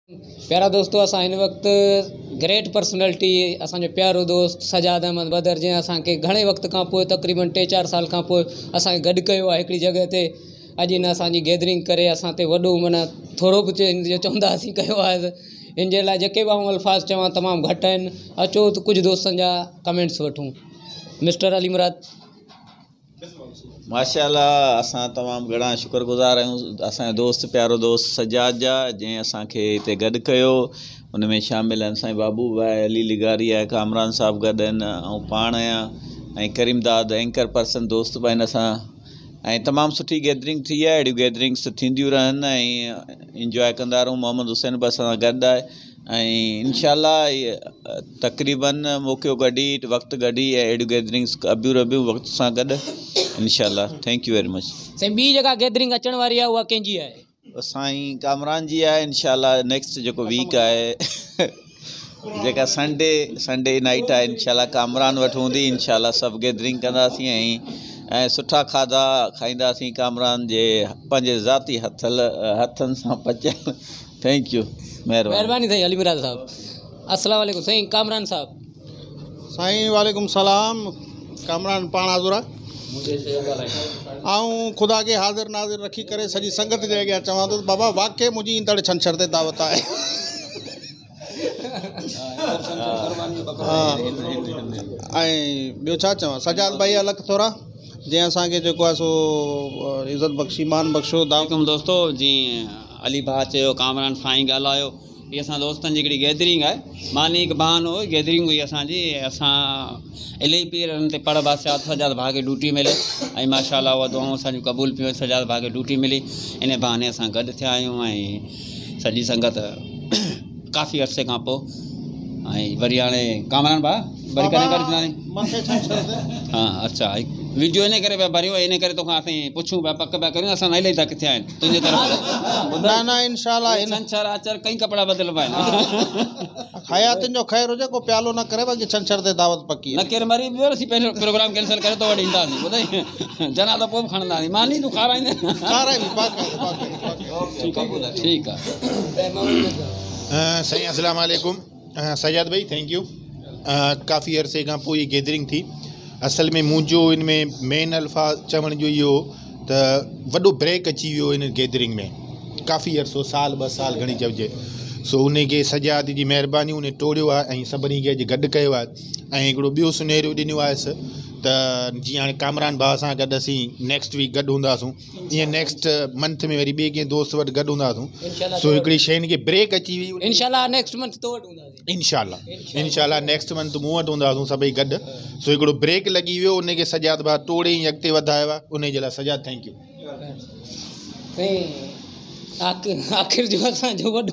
प्यारा दोस्तों, असां इन वक्त ग्रेट पर्सनैलिटी असांजो प्यारो दोस्त सजाद अहमद बदर जैं असांखे घणे वक्त खां पोइ तक़रीबन 3-4 साल खां पोइ असांखे गॾु कयो आहे हिकिड़ी जॻह ते। अॼु इन असांजी गैदरिंग करे असां ते वॾो माना थोरो बि चवंदासीं कयो आहे। इन जे लाइ जेके बि आऊं अल्फाज़ चवां तमामु घटि आहिनि। अचो त कुझु दोस्तनि जा कमेंट्स वठूं। मिस्टर अली मुराद। माशाअल्लाह, असां तमामु घणा शुक्रगुज़ार आहियूं असांजो दोस्त प्यारो दोस्त सजाद जा, जंहिं असांखे हिते गॾु कयो। उन में शामिल आहिनि साईं बाबू भाई, अली लिगारी आहे, कामरान साहब गॾु आहिनि, ऐं पाण आहियां, ऐं करीमदाद एंकर पर्सन दोस्त बि आहिनि असां। ऐं तमामु सुठी गैदरिंग थी आहे। अहिड़ियूं गैदरिंग्स थींदियूं रहनि ऐं इंजॉय कंदा रहूं। मोहम्मद हुसैन बि असां सां गॾु आहे ऐं इंशाअल्लाह तक़रीबन मौक़ो गॾी वक़्तु गॾी ऐं अहिड़ियूं गैदरिंग्स रबियूं वक़्त सां गॾु इंशाअल्लाह। Thank you very much. साईं ॿी जगह गैदरिंग अचण वारी आहे, उहा कंहिंजी आहे? साईं कामरान जी आहे। इंशाअल्लाह नेक्स्ट जेको वीक आहे जेका संडे नाइट आहे, इंशाअल्लाह कामरान वटि हूंदी। इंशाअल्लाह सभु गैदरिंग कंदासीं ऐं सुठा खाधा खाईंदासीं कामरान जे पंहिंजे ज़ाती हथनि सां पचियल। थैंक यू, महिरबानी साईं अली मुराद साहब। अस्सलाम वालेकुम साईं कामरान साहब। साईं वालेकुम सलाम। कामरान पाण हाज़ुर आहे। ऐं ख़ुदा खे हाज़िर नाज़िर रखी करे सॼी संगत जे अॻियां चवां थो बाबा वाक़ई मुंहिंजी ईंदड़ छंछर ते दावत आहे। ऐं ॿियो छा चवां, सजाद भाई अलॻि थोरा जंहिं असांखे जेको आहे सो इज़त बख़्शी मान बख़्शो। वालेकुम दोस्तो, जीअं अली भाउ चयो, कामरान साईं ॻाल्हायो, हीअ असां दोस्तनि जी हिकिड़ी गैदरिंग आहे। मानी हिकु बहानो गैदरिंग हुई असांजी। असां इलाही पीरनि ते पढ़ बादशाह सजाद भाउ खे ड्यूटी मिले ऐं माशाअल्लाह उहा दुआऊं असांजूं क़बूल पियूं। सजाद भाउ खे ड्यूटी मिली, इन बहाने असां गॾु थिया आहियूं ऐं सॼी संगत काफ़ी अरसे खां पोइ। ऐं वरी हाणे कामरान भाउ वरी हा अच्छा, वीडियो इन करे पिया भरियूं, इन करे तोखां असीं पुछूं पिया, पक पिया करियूं। असां न इलाही था किथे आहिनि तुंहिंजे तरफ़। न इंशाअल्लाह छंछर आचर कई कपिड़ा बदिल पाइनि। हयातिन जो ख़ैर हुजे, को प्यालो न करे, बाक़ी छंछर ते दावत पकी न केरु मरी वियो, असीं पंहिंजो प्रोग्राम कैंसिल करे तो वरी ईंदासीं। ॿुधाई जना त पोइ बि खणंदासीं, मानी तूं खाराईंदे। ठीकु आहे साईं अस्सलाम वालेकुम। सजाद भाई थैंक यू। काफ़ी अरसे खां पोइ ये गैदरिंग थी। असल में मुंहिंजो इन में मेन अल्फाज़ चवण जो इहो त वॾो ब्रेक अची वियो इन गैदरिंग में। काफ़ी अरसो, साल 2 साल घणी चइजे। सो उन खे सजाद जी महिरबानी उन तोड़ियो आहे ऐं सभिनी खे अॼु गॾु कयो आहे। ऐं हिकिड़ो ॿियो सुनहरो ॾिनो आहेसि त जीअं हाणे कामरान भाउ सां गॾु असीं नेक्स्ट वीक गॾु हूंदासीं, ईअं नेक्स्ट मंथ में वरी ॿिए कंहिं दोस्त वटि गॾु हूंदासीं। सो हिकिड़ी शयुनि खे ब्रेक अची वई। इंशाअल्लाह नेक्स्ट मंथ तो वटि हूंदासीं। इंशाअल्लाह नेक्स्ट मंथ मूं वटि हूंदासीं सभई गॾु। सो हिकिड़ो ब्रेक लॻी वियो, उनखे सजाद भाउ तोड़े ई अॻिते वधायो आहे। उन जे लाइ सजाद थैंक यू। आख़िर जो असांजो वॾो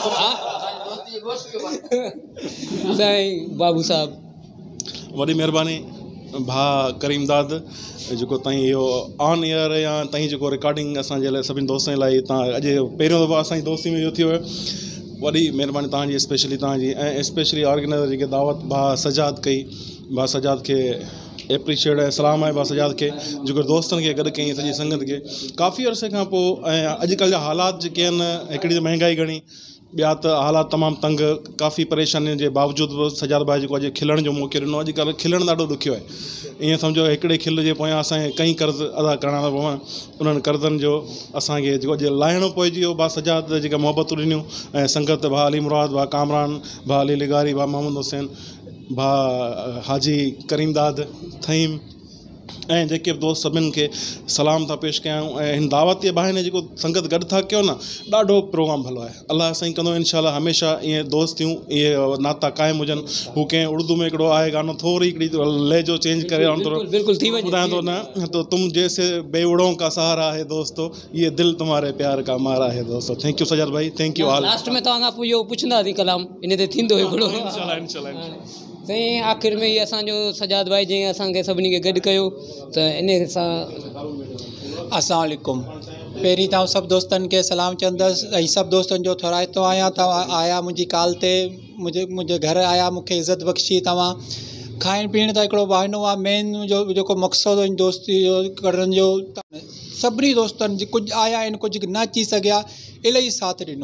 साईं बाबू साहब। वॾी महिरबानी भाउ करीमदाद, जेको तव्हां इहो ऑन एयर या तव्हां जेको रिकॉर्डिंग असांजे लाइ सभिनी दोस्तनि लाइ तव्हां अॼु पहिरियों दफ़ा असांजी दोस्ती में इहो थी वियो। वॾी महिरबानी तव्हांजी, स्पेशली तव्हांजी, ऐं स्पेशली ऑर्गेनाइज़र जेके दावत भाउ सजाद कई। भाउ सजाद खे एप्रीशिएट ऐं सलाम आहे भाउ सजाद खे, जेको दोस्तनि खे गॾु कयईं, सॼी संगत खे काफ़ी अरसे खां पोइ। ऐं अॼुकल्ह जा हालात जेके आहिनि, हिकिड़ी त महांगाई घणी, ॿिया त हालात तमामु तंग, काफ़ी परेशानियुनि जे बावजूदि बि सजाद भाई जेको अॼु खिलण जो मौक़ो ॾिनो। अॼुकल्ह खिलणु ॾाढो ॾुखियो आहे। ईअं सम्झो हिकिड़े खिल जे पोयां असांखे कई कर्ज़ अदा करणा था पवनि। उन्हनि कर्ज़नि जो असांखे जेको अॼु लाहिणो पइजी वियो। भाउ सजाद जेका मोहबतूं ॾिनियूं ऐं संगत, भाउ अली मुराद, भाउ कामरान, भाउ अली लिगारी, भाउ मोहम्मद हुसैन, भाउ हाजी करीमदाद थईम, ऐं जेके बि दोस्त सभिनि खे सलाम था पेश कयूं। ऐं हिन दावत जे बहाने जेको संगत गॾु था कयो न, ॾाढो प्रोग्राम भलो आहे। अलाह साईं कंदो इंशाअल्लाह हमेशह ईअं दोस्तियूं, इहे नाता क़ाइमु हुजनि। हू कंहिं उर्दू में हिकिड़ो आहे गानो, थोरी हिकिड़ी लहजो चेंज करे ॿुधायां थो न, तो तुम जैसे बेवड़ों का सहारा है दोस्तों, ये दिल तुम्हारे प्यार का मारा है दोस्तों। थैंक यू सजाद भाई, थैंक यू ऑल। लास्ट में तव्हां खां इहो पुछंदासीं कलाम इन ते थींदो हिकिड़ो इंशाअल्लाह। साईं आख़िर में इहे असांजो सजाद भाई जीअं असांखे सभिनी खे गॾु कयो, त इन सां अस्सलाम वालेकुम। पहिरीं तव्हां सभु दोस्तनि खे सलाम चवंदसि ऐं सभु दोस्तनि जो थोराइतो आहियां। तव्हां आया मुंहिंजी कॉल ते, मुंहिंजे घर आया, मूंखे इज़त बख़्शी। तव्हां खाइण पीअण त हिकिड़ो बहानो आहे, मेन जो जेको मक़सदु हुओ दोस्ती जो करण जो, सभिनी दोस्तनि जी कुझु आया आहिनि, कुझु न अची सघिया, इलाही साथ ॾिनो।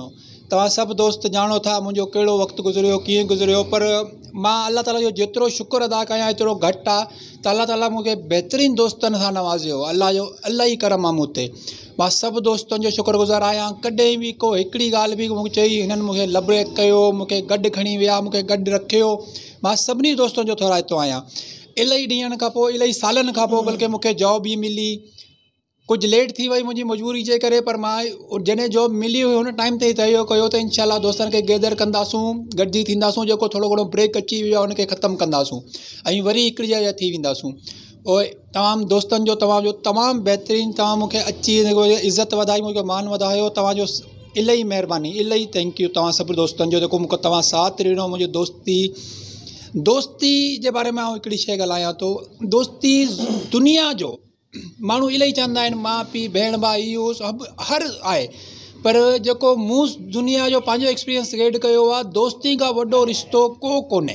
तव्हां सभु दोस्त ॼाणो था मुंहिंजो कहिड़ो वक़्तु गुज़रियो कीअं गुज़रियो, पर मां अल्लाह ताला जो जेतिरो शुक्र अदा कयां एतिरो घटि आहे त अल्लाह ताला मूंखे बहितरीनु दोस्तनि सां नवाज़ियो। अल्लाह जो इलाही करम आहे मूं ते। मां सभु दोस्तनि जो शुक्रगुज़ार आहियां। कॾहिं बि को हिकिड़ी ॻाल्हि बि मूंखे चई हिननि मूंखे लबड़े कयो, मूंखे गॾु खणी विया, मूंखे गॾु रखियो। मां सभिनी दोस्तनि जो थोराइतो आहियां। इलाही ॾींहंनि खां पोइ, इलाही सालनि खां पोइ बल्कि मूंखे जॉब बि मिली। कुझु लेट थी वई मुंहिंजी मजबूरी जे करे, पर मां जॾहिं जॉब मिली हुई हुन टाइम ते ई तय कयो त इंशाल्लाह दोस्तनि खे गैदर कंदासूं, गॾिजी थींदासूं, जेको थोरो घणो ब्रेक अची वियो आहे हुनखे ख़तमु कंदासूं ऐं वरी हिकिड़ी जॻह थी वेंदासूं। पोइ तमामु दोस्तनि जो तव्हांजो तमामु बहितरीनु, तव्हां मूंखे अची इज़त वधाई, मूंखे मान वधायो, तव्हांजो इलाही महिरबानी, इलाही थैंक यू तव्हां सभु दोस्तनि जो जेको मूंखे तव्हां साथ ॾिनो। मुंहिंजी दोस्ती जे बारे में हिकिड़ी शइ ॻाल्हायां थो। दोस्ती दुनिया जो माण्हू इलाही चवंदा आहिनि माउ पीउ भेण भाउ इहो सभु हर आहे, पर जेको मूं दुनिया जो पंहिंजो एक्सपीरियंस गेड कयो आहे, दोस्ती खां वॾो रिश्तो को कोन्हे।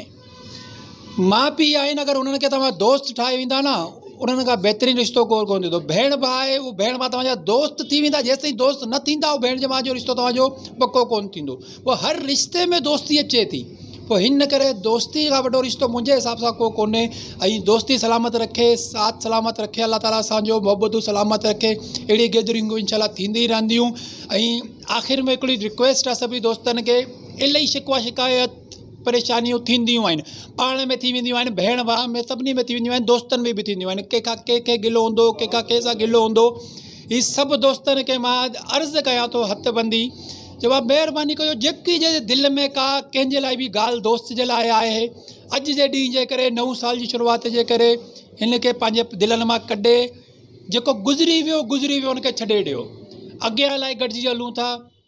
माउ पीउ आहिनि, अगरि उन्हनि खे तव्हां दोस्त ठाहे वेंदा न, उन्हनि खां बहितरीनु रिश्तो को कोन थींदो। भेण भाउ आहे, उहो भेण भाउ तव्हांजा दोस्त थी वेंदा, जेसिताईं दोस्त न थींदा उहो भेण जे भाउ जो रिश्तो तव्हांजो पको कोन थींदो। पोइ हर रिश्ते में दोस्ती अचे थी, पोइ हिन करे दोस्ती खां वॾो रिश्तो मुंहिंजे हिसाब सां को कोन्हे। ऐं दोस्ती सलामत रखे, साथ सलामत रखे, अल्लाह ताला असांजो मोहबतूं सलामत रखे। अहिड़ी गैदरिंगूं इंशाल्लाह थींदी रहंदियूं। ऐं आख़िर में हिकिड़ी रिक्वेस्ट आहे सभी दोस्तनि खे, इलाही शिकवा शिकायत परेशानियूं थींदियूं आहिनि, पाण में थी वेंदियूं आहिनि, भेण भाउ में सभिनी में थी वेंदियूं आहिनि, दोस्तनि में बि थींदियूं आहिनि। कंहिंखां कंहिंखे गिलो हूंदो, कंहिंखां कंहिंसां गिलो हूंदो। हीअ सभु दोस्तनि खे मां अर्ज़ु कयां थो हथबंदी, जवाबु महिरबानी कयो, जेकी जे दिलि में का कंहिंजे लाइ बि ॻाल्हि दोस्त जे लाइ आहे, अॼु जे ॾींहं जे करे, नऊं साल जी शुरूआति जे करे, हिन खे पंहिंजे दिलनि मां कढे। जेको गुज़री वियो हुनखे छॾे ॾियो। अॻियां लाइ गॾिजी हलूं था,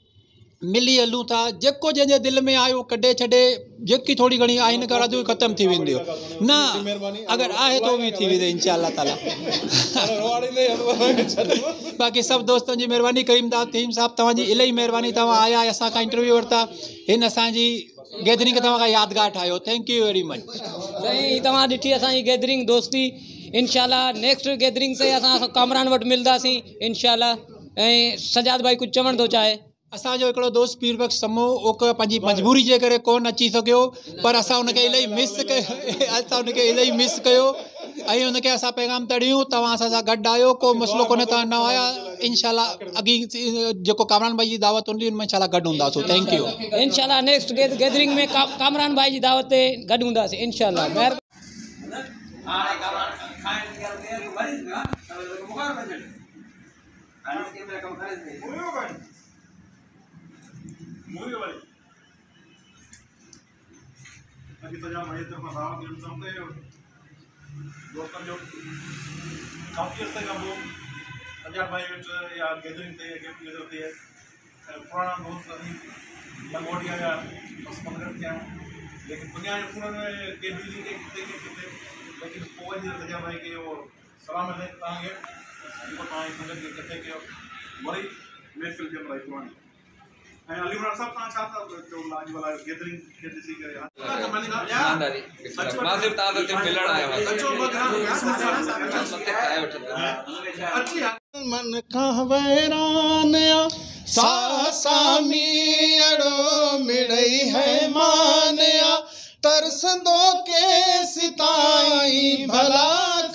मिली हलूं था। जेको जंहिंजे दिलि में आयो कढे छॾे, जेकी थोरी घणी आहे हिन खां ख़तमु थी वेंदियूं न, अगरि आहे त बि थी वेंदे इंशाअल्लाह ताला। बाक़ी सभु दोस्तनि जी महिरबानी। करीमदाद थीम साहब तव्हांजी इलाही महिरबानी, तव्हां आया असांखां इंटरव्यू वरिता, हिन असांजी गैदरिंग तव्हां खां यादगार ठाहियो। Thank you very much. साईं तव्हां ॾिठी असांजी गैदरिंग दोस्ती। इंशाल्लाह नेक्स्ट गैदरिंग से असां कामरान वटि मिलंदासीं इंशाल्लाह। ऐं सजाद भाई कुझु चवणु थो चाहे? असांजो हिकिड़ो दोस्त पीर बख़्श समो उहो पंहिंजी मजबूरी जे करे कोन अची सघियो, पर असां हुनखे इलाही मिस कयो ऐं हुनखे असां पैगाम तड़ियूं। तव्हां असां सां गॾु आहियो, को मसइलो कोन्हे, तव्हां न आया। इंशाल्लाह अॻी जेको कामरान भाई जी दावत हूंदी हुन में इंशाल्लाह गॾु हूंदासीं। Thank you. इंशाल्लाह नेक्स्ट गैदरिंग में कामरान भाई जी दावत ते गॾु हूंदासीं इंशाल्लाह। अभी तो जहाँ भाई तरफ दावत ॾियणु चाहते हैं दोस्तनि जो काफ़ी हद तक वो सजाद भाई विच या गैदरिंग ते गेट टुगेदर ते पुराना दोस्त लंगोटिया या पसंद करते हैं, लेकिन दुनिया के फोन में के बिजली के कितने लेकिन पोइ जी सजाद भाई के वो सलाम है तव्हांखे जेको तव्हांजी संगत खे किथे कयो वरी महफ़िल जे लाइ पुराणी। ऐं अली इमरान साहब तव्हां छा था चओ अॼु वाला गैदरिंग खे ॾिसी करे? मां सिर्फ़ु तव्हां सां मिलण आयो आहियां। मन खां वैरान सामी अड़ो मिड़ई है मानया तरसंदो के सिताई भला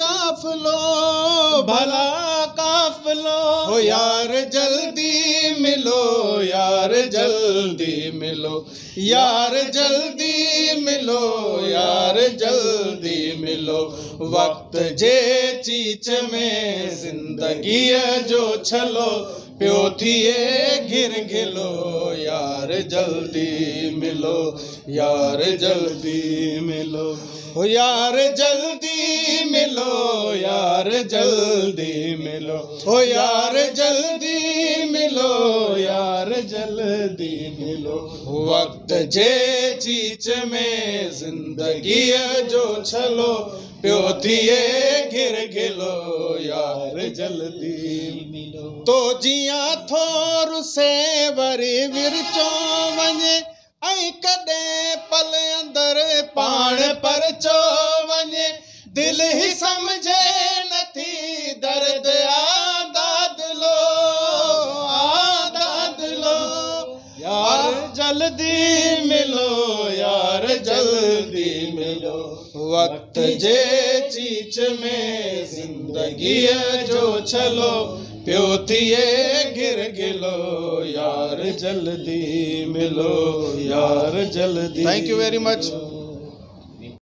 काफलो हो यार जल्दी मिलो, यार जल्दी मिलो, यार जल्दी मिलो, यार जल्दी मिलो। वक्त जे चीच में जिंदगीअ जो छलो पियो थिए घिर घिलो, यार जल्दी मिलो, यार जल्दी मिलो, हो यार जल्दी मिलो, यार जल्दी मिलो, हो यार जल्दी मिलो, यार जल्दी मिलो। वक्त जे चीच में जिंदगीअ जो छलो पियो थिए घिर घिलो, यार जल्दी मिलो। तो जियां थोर से वरी विरचो वञे ऐं कॾहिं पल अंदरि पाण परचो वञे, दिल ही समझे नथी दर्द आदाद लो यार मिलो यार जल्दी मिलो वक्त जे चीच में ज़िंदगीअ जो छलो पियो थिए गिर गिलो यार जल्दी मिलो यार जल्दी। Thank you very much.